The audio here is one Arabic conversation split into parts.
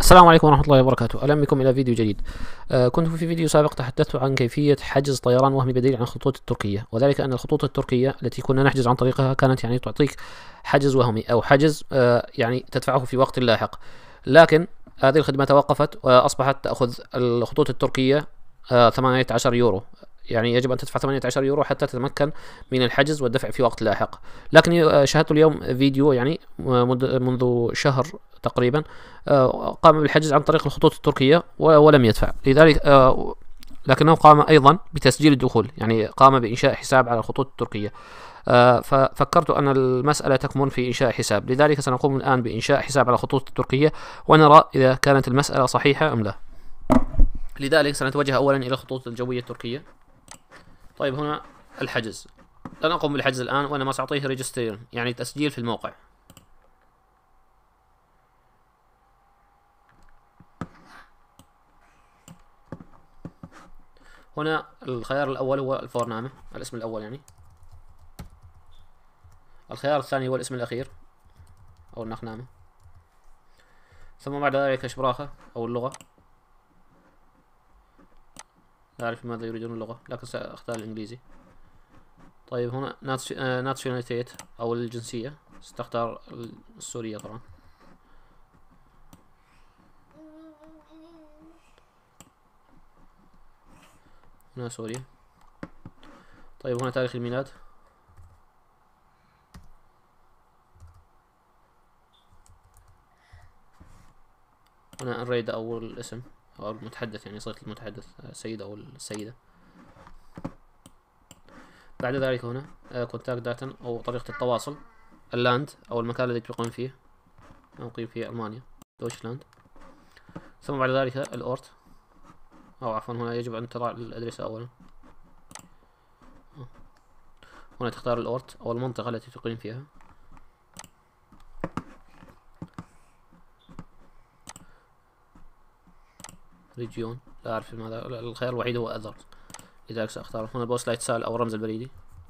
السلام عليكم ورحمة الله وبركاته. أهلا بكم إلى فيديو جديد. كنت في فيديو سابق تحدثت عن كيفية حجز طيران وهمي بديل عن الخطوط التركية، وذلك أن الخطوط التركية التي كنا نحجز عن طريقها كانت تعطيك حجز وهمي أو حجز تدفعه في وقت لاحق، لكن هذه الخدمة توقفت وأصبحت تأخذ الخطوط التركية 18 يورو. يجب أن تدفع 18 يورو حتى تتمكن من الحجز والدفع في وقت لاحق. لكني شاهدت اليوم فيديو منذ شهر تقريبا قام بالحجز عن طريق الخطوط التركية ولم يدفع، لذلك لكنه قام أيضا بتسجيل الدخول، قام بإنشاء حساب على الخطوط التركية. ففكرت أن المسألة تكمن في إنشاء حساب، لذلك سنقوم الآن بإنشاء حساب على الخطوط التركية ونرى إذا كانت المسألة صحيحة أم لا. لذلك سنتوجه أولا إلى الخطوط الجوية التركية. طيب، هنا الحجز. لن أقوم بالحجز الآن، وإنما سأعطيه ريجستير تسجيل في الموقع. هنا الخيار الأول هو الفورنامة، الاسم الأول الخيار الثاني هو الاسم الأخير أو النقنامة، ثم بعد ذلك شبراخة أو اللغة. لا أعرف ماذا يريدون اللغة، لكن سأختار الإنجليزي. طيب، هنا ناتشوناليتيت أو الجنسية، ستختار السورية طبعا. هنا سوريا. طيب، هنا تاريخ الميلاد. هنا الريد أو الاسم أو المتحدث، صيغة المتحدث، السيد أو السيدة. بعد ذلك هنا كونتاكت داتا أو طريقة التواصل، اللاند أو المكان الذي تقيم فيه. أقيم في ألمانيا، دويتشلاند. ثم بعد ذلك الأورت، أو عفوا هنا يجب أن تضع الأدرس أولا. هنا تختار الأورت أو المنطقة التي تقيم فيها. ريجيون، لا أعرف ماذا، الخيار الوحيد هو أذر، لذلك سأختار هنا البوست لايتسال أو الرمز البريدي.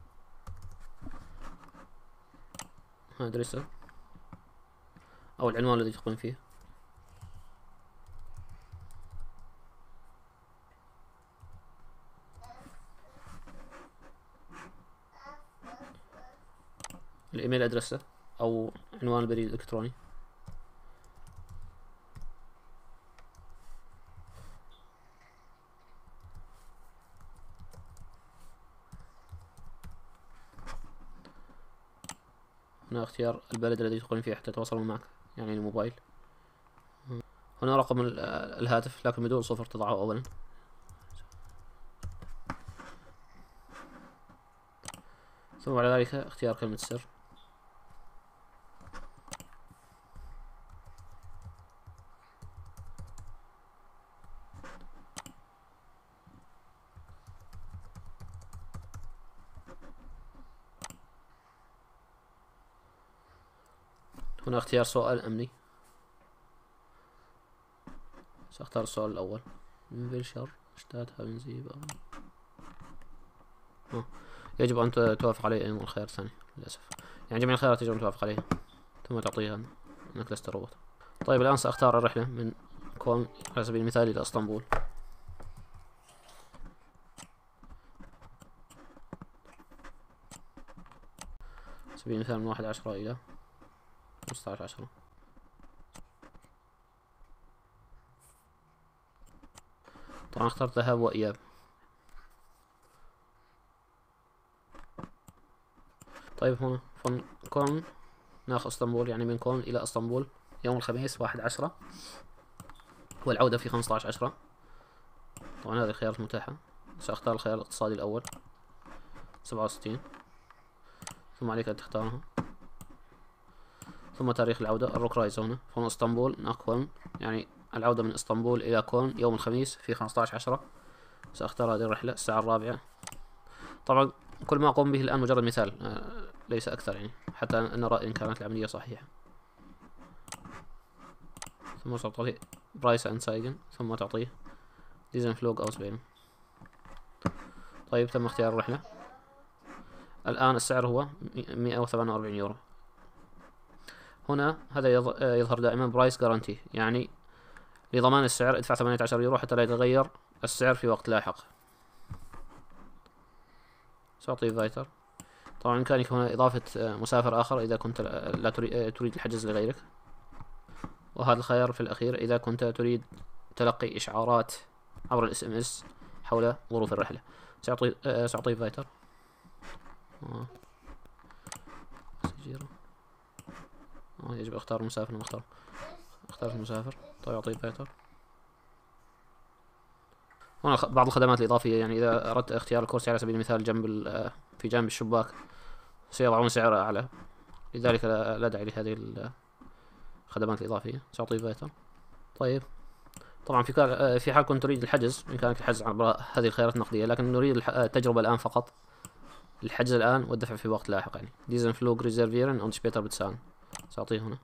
هنا أدرسه أو العنوان الذي تقيم فيه. الإيميل أدرسه أو عنوان البريد الإلكتروني. هنا اختيار البلد الذي تقيم فيه حتى يتواصلون معك، الموبايل. هنا رقم الهاتف لكن بدون صفر، تضعه أولا. ثم بعد ذلك اختيار كلمة السر. هنا اختيار سؤال أمني، سأختار السؤال الأول. فيلشر اشتات هابنزيب يجب أن توافق عليه أيضا الخيار الثاني، للأسف جميع الخيارات يجب أن توافق عليها، ثم تعطيها أنك لست روبوت. طيب، الآن سأختار الرحلة من كولن على سبيل المثال إلى اسطنبول. على سبيل المثال من 11 إلى 15. طبعا اخترت ذهاب وإياب. طيب، هنا من كولن ناخذ اسطنبول، من كولن إلى اسطنبول يوم الخميس 11، والعودة في 15/10. طبعا هذه الخيارات متاحة. سأختار الخيار الاقتصادي الأول 67، ثم عليك أن تختارها. ثم تاريخ العودة الروكرايز هنا من اسطنبول ناخذ العودة من اسطنبول إلى كولن يوم الخميس في 15/10. سأختار هذه الرحلة الساعة 4. طبعا كل ما أقوم به الآن مجرد مثال، ليس أكثر، حتى نرى إن كانت العملية صحيحة. ثم تعطيه برايس أند سايجن، ثم تعطيه ديزن فلوج أو سبين. طيب، تم اختيار الرحلة. الآن السعر هو 148 يورو. هنا هذا يظهر دائما برايس جارانتي، لضمان السعر ادفع 18 يورو حتى لا يتغير السعر في وقت لاحق. سأعطيه فايتر. طبعا بإمكانك هنا إضافة مسافر آخر إذا كنت لا تريد الحجز لغيرك، وهذا الخيار في الأخير إذا كنت تريد تلقي إشعارات عبر الاس ام اس حول ظروف الرحلة. سأعطيه فايتر. يجب اختار المسافر. اختار المسافر. طيب أعطيه فايتر. هنا بعض الخدمات الإضافية، يعني إذا أردت اختيار الكرسي على سبيل المثال في جانب الشباك سيضعون سعر أعلى، لذلك لا داعي لهذه الخدمات الإضافية. سأعطيه فايتر. طيب طبعا في حال كنت تريد الحجز بإمكانك الحجز عبر هذه الخيارات النقدية، لكن نريد التجربة الآن فقط، الحجز الآن والدفع في وقت لاحق، يعني ديزن فلوج ريزيرفيرن أون سبيتر بتسان. سأعطيه هنا.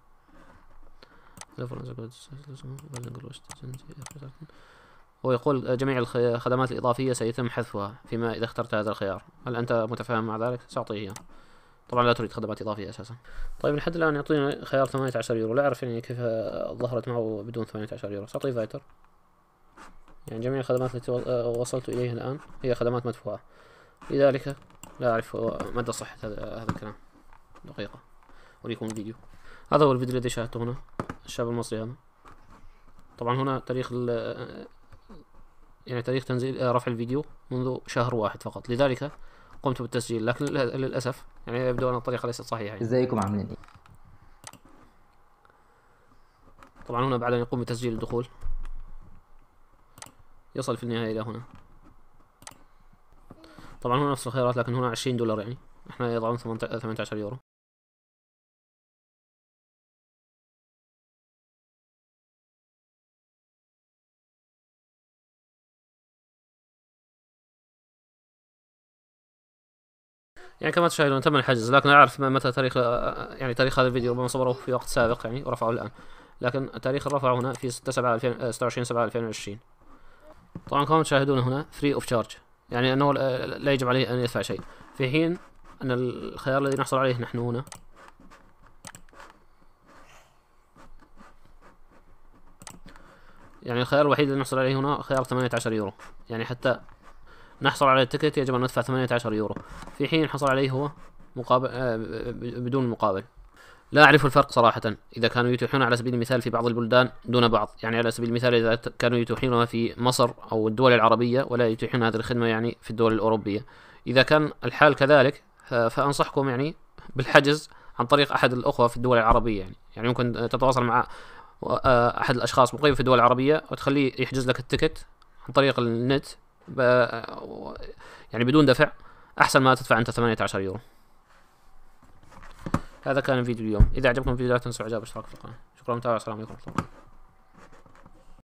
هو يقول جميع الخدمات الإضافية سيتم حذفها فيما إذا اخترت هذا الخيار. هل أنت متفاهم مع ذلك؟ سأعطيه إياه. طبعا لا تريد خدمات إضافية أساسا. طيب لحد الآن يعطينا خيار 18 يورو، لا أعرف يعني كيف ظهرت معه بدون 18 يورو. سأعطيه فايتر. يعني جميع الخدمات التي وصلت إليها الآن هي خدمات مدفوعة، لذلك لا أعرف مدى صحة هذا الكلام. دقيقة أريكم الفيديو. هذا هو الفيديو الذي شاهدته هنا، الشاب المصري هذا. طبعا هنا تاريخ تنزيل رفع الفيديو منذ شهر واحد فقط، لذلك قمت بالتسجيل، لكن للأسف يعني يبدو أن الطريقة ليست صحيحة. ازيكم عاملين ايه؟ طبعا هنا بعد أن يقوم بتسجيل الدخول يصل في النهاية إلى هنا. طبعا هنا نفس الخيارات، لكن هنا 20 دولار، يعني احنا يضعون 18 يورو. يعني كما تشاهدون تم الحجز، لكن لا أعرف متى تاريخ هذا الفيديو، ربما صوره في وقت سابق يعني ورفعه الآن، لكن تاريخ الرفع هنا في 26/7/2020. طبعا كما تشاهدون هنا فري اوف تشارج، يعني أنه لا يجب عليه أن يدفع شيء، في حين أن الخيار الذي نحصل عليه نحن هنا يعني الخيار الوحيد الذي نحصل عليه هنا خيار 18 يورو، يعني حتى نحصل على التيكت يجب أن ندفع 18 يورو، في حين حصل عليه هو مقابل بدون مقابل. لا أعرف الفرق صراحة إذا كانوا يتيحون على سبيل المثال في بعض البلدان دون بعض، يعني على سبيل المثال إذا كانوا يتيحونها في مصر أو الدول العربية ولا يتيحون هذه الخدمة يعني في الدول الأوروبية. إذا كان الحال كذلك فأنصحكم يعني بالحجز عن طريق أحد الأخوة في الدول العربية، يعني ممكن تتواصل مع أحد الأشخاص مقيم في الدول العربية وتخليه يحجز لك التيكت عن طريق النت يعني بدون دفع، أحسن ما تدفع أنت 18 يورو. هذا كان الفيديو اليوم. إذا عجبكم الفيديو لا تنسوا الإعجاب والاشتراك في القناة. شكرا للمتابعة، السلام عليكم ورحمة الله.